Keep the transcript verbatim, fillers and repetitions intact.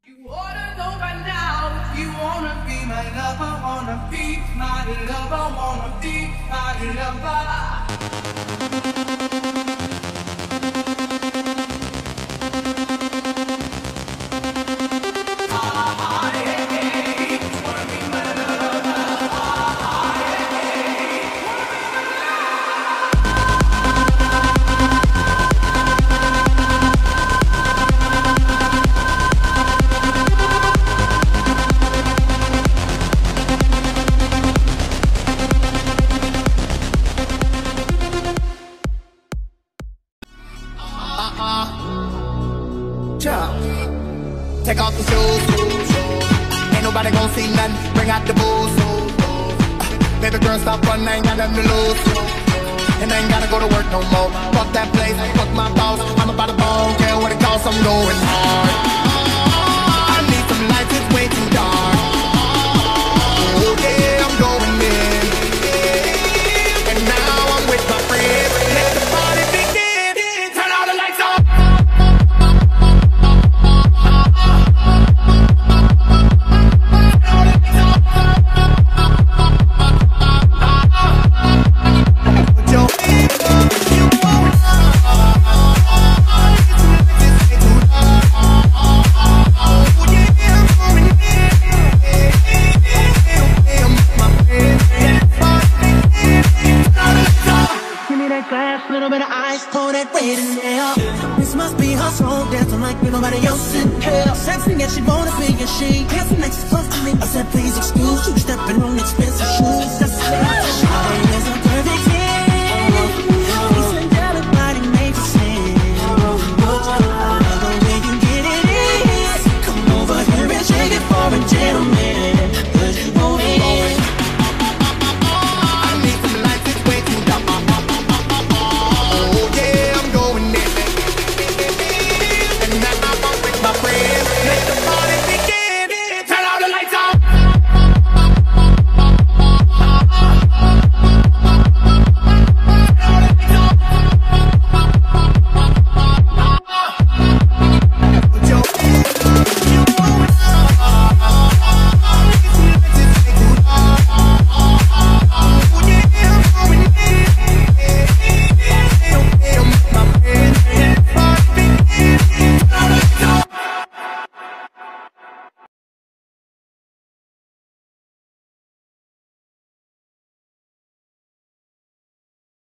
You oughta know by now, you wanna be my lover, wanna be my lover, wanna be my lover. Take off the shoes, ain't nobody gon' see nothing. Bring out the booze. Uh, baby girl, stop running, I ain't got nothing to lose. And I ain't gotta go to work no more. Fuck that place, fuck my boss. I'm about to bone, care what it costs, I'm going hard. I need some lights, it's way too dark. Oh yeah, I'm going in. And now I'm with my friends. Let the party begin. Turn all the lights on. Little bit of ice, pour that red in there. This must be her soul, dancing like nobody else in hell. Sexy and she wanna be and she dancing next to close to me. I said please excuse you, stepping on expensive shoes. That's